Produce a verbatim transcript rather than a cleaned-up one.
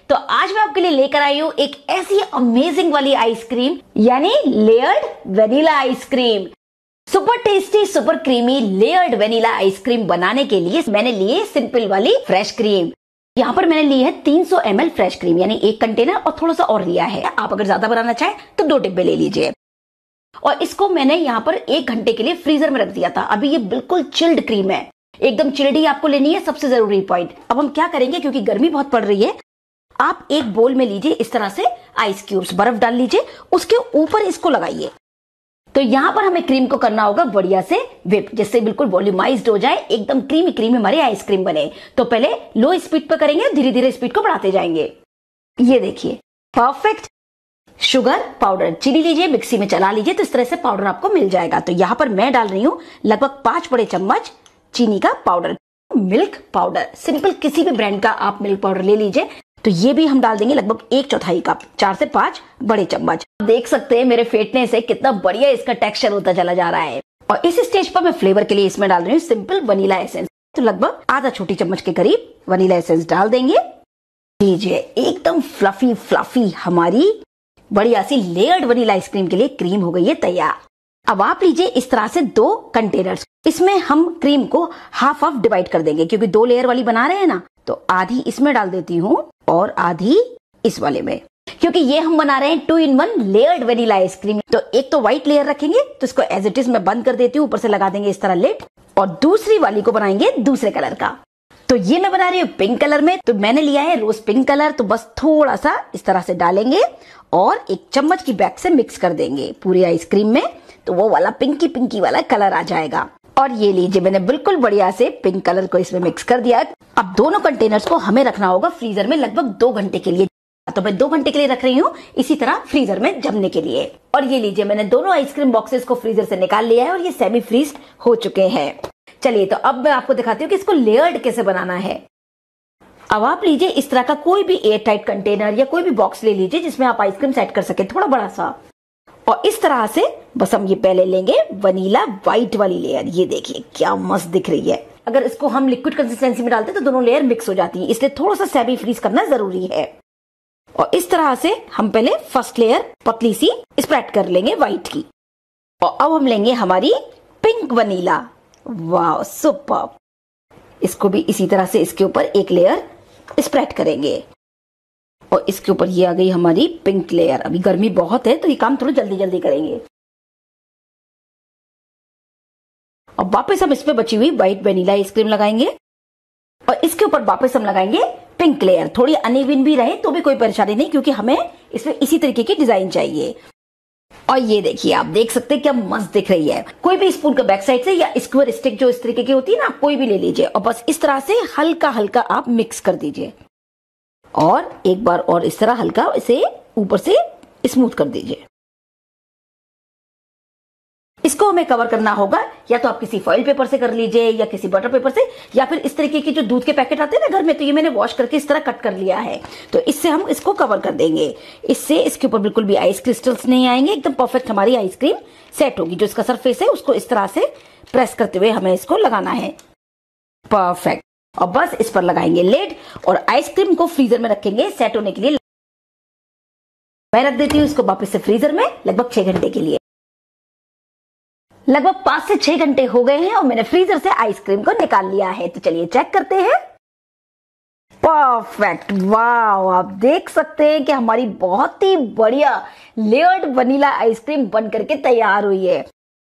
तो आज मैं आपके लिए लेकर आई हूँ एक ऐसी अमेजिंग वाली आइसक्रीम, यानी layered vanilla ice cream. Super tasty super creamy layered vanilla ice cream बनाने के लिए मैंने लिए सिंपल वाली फ्रेश क्रीम। यहाँ पर मैंने ली है तीन सौ एम एल फ्रेश क्रीम, यानी एक कंटेनर और थोड़ा सा और लिया है। आप अगर ज्यादा बनाना चाहें तो दो डिब्बे ले लीजिए। और इसको मैंने यहाँ पर एक घंटे के लिए फ्रीजर में रख दिया था। अभी ये बिल्कुल चिल्ड क्रीम है, एकदम चिल्ड ही आपको लेनी है, सबसे जरूरी पॉइंट। अब हम क्या करेंगे, क्योंकि गर्मी बहुत पड़ रही है, आप एक बोल में लीजिए इस तरह से आइस क्यूब्स, बर्फ डाल लीजिए, उसके ऊपर इसको लगाइए। तो यहाँ पर हमें क्रीम को करना होगा बढ़िया से विप, जिससे बिल्कुल वॉल्यूमाइज्ड हो जाए, एकदम क्रीमी क्रीमी हमारी आइसक्रीम बने। तो पहले लो स्पीड पर करेंगे, धीरे धीरे स्पीड को बढ़ाते जाएंगे। ये देखिए परफेक्ट। शुगर पाउडर, चीनी लीजिए, मिक्सी में चला लीजिए, तो इस तरह से पाउडर आपको मिल जाएगा। तो यहाँ पर मैं डाल रही हूँ लगभग पांच बड़े चम्मच चीनी का पाउडर। मिल्क पाउडर, सिंपल किसी भी ब्रांड का आप मिल्क पाउडर ले लीजिए। तो ये भी हम डाल देंगे लगभग एक चौथाई कप, चार से पांच बड़े चम्मच। देख सकते हैं मेरे फेंटने से कितना बढ़िया इसका टेक्सचर होता चला जा रहा है। और इस स्टेज पर मैं फ्लेवर के लिए इसमें डाल रही हूँ सिंपल वनीला एसेंस। तो लगभग आधा छोटी चम्मच के करीब वनीला एसेंस डाल देंगे। लीजिए एकदम फ्लफी फ्लफी हमारी बढ़िया सी लेयर्ड वनीला आइसक्रीम के लिए क्रीम हो गई है तैयार। अब आप लीजिए इस तरह से दो कंटेनर्स, इसमें हम क्रीम को हाफ हाफ डिवाइड कर देंगे, क्योंकि दो लेयर वाली बना रहे हैं ना। तो आधी इसमें डाल देती हूँ और आधी इस वाले में, क्योंकि ये हम बना रहे हैं two in one layered vanilla ice cream. तो एक तो व्हाइट लेयर रखेंगे, तो इसको एज इट इज मैं बंद कर देती हूँ, ऊपर से लगा देंगे इस तरह लिड, और दूसरी वाली को बनाएंगे दूसरे कलर का। तो ये मैं बना रही हूँ पिंक कलर में, तो मैंने लिया है रोज पिंक कलर। तो बस थोड़ा सा इस तरह से डालेंगे और एक चम्मच की बैग से मिक्स कर देंगे पूरी आइसक्रीम में, तो वो वाला पिंकी पिंकी वाला कलर आ जाएगा। और ये लीजिए मैंने बिल्कुल बढ़िया से पिंक कलर को इसमें मिक्स कर दिया। अब दोनों कंटेनर्स को हमें रखना होगा फ्रीजर में लगभग दो घंटे के लिए। तो मैं दो घंटे के लिए रख रही हूँ इसी तरह फ्रीजर में जमने के लिए। और ये लीजिए मैंने दोनों आइसक्रीम बॉक्सेस को फ्रीजर से निकाल लिया है और ये सेमी फ्रीज हो चुके हैं। चलिए तो अब मैं आपको दिखाती हूँ कि इसको लेयर्ड कैसे बनाना है। अब आप लीजिए इस तरह का कोई भी एयर टाइट कंटेनर या कोई भी बॉक्स ले लीजिए जिसमें आप आइसक्रीम सेट कर सके, थोड़ा बड़ा सा। और इस तरह से बस हम ये पहले लेंगे वनीला व्हाइट वाली लेयर। ये देखिए क्या मस्त दिख रही है। अगर इसको हम लिक्विड कंसिस्टेंसी में डालते तो दोनों लेयर मिक्स हो जाती है, इसलिए थोड़ा सा सेमी फ्रीज करना जरूरी है। और इस तरह से हम पहले फर्स्ट लेयर पतली सी स्प्रेड कर लेंगे व्हाइट की। और अब हम लेंगे हमारी पिंक वनीला। वाह सुपर। इसको भी इसी तरह से इसके ऊपर एक लेयर स्प्रेड करेंगे। और इसके ऊपर ये आ गई हमारी पिंक लेयर। अभी गर्मी बहुत है तो ये काम थोड़ा जल्दी जल्दी करेंगे। और वापस हम इस पे बची हुई व्हाइट वेनिला आइसक्रीम लगाएंगे और इसके ऊपर वापस हम लगाएंगे पिंक लेयर। थोड़ी अनइवन भी रहे तो भी कोई परेशानी नहीं, क्योंकि हमें इसमें इसी तरीके की डिजाइन चाहिए। और ये देखिए आप देख सकते हैं क्या मस्त दिख रही है। कोई भी स्पून का बैक साइड से या स्क्वायर स्टिक जो इस तरीके की होती है ना, कोई भी ले लीजिए और बस इस तरह से हल्का हल्का आप मिक्स कर दीजिए। और एक बार और इस तरह हल्का इसे ऊपर से स्मूथ कर दीजिए। इसको हमें कवर करना होगा, या तो आप किसी फॉइल पेपर से कर लीजिए या किसी बटर पेपर से, या फिर इस तरीके के जो दूध के पैकेट आते हैं ना घर में, तो ये मैंने वॉश करके इस तरह कट कर लिया है। तो इससे हम इसको कवर कर देंगे। इससे इसके ऊपर बिल्कुल भी आइस क्रिस्टल्स नहीं आएंगे, एकदम परफेक्ट हमारी आइसक्रीम सेट होगी। जो इसका सरफेस है उसको इस तरह से प्रेस करते हुए हमें इसको लगाना है। परफेक्ट। और बस इस पर लगाएंगे लिड और आइसक्रीम को फ्रीजर में रखेंगे सेट होने के लिए। मैं रख देती हूँ इसको वापस से फ्रीजर में लगभग छह घंटे के लिए। लगभग पांच से छह घंटे हो गए हैं और मैंने फ्रीजर से आइसक्रीम को निकाल लिया है। तो चलिए चेक करते हैं। परफेक्ट। वाव, आप देख सकते हैं कि हमारी बहुत ही बढ़िया लेयर्ड वनीला आइसक्रीम बन करके तैयार हुई है।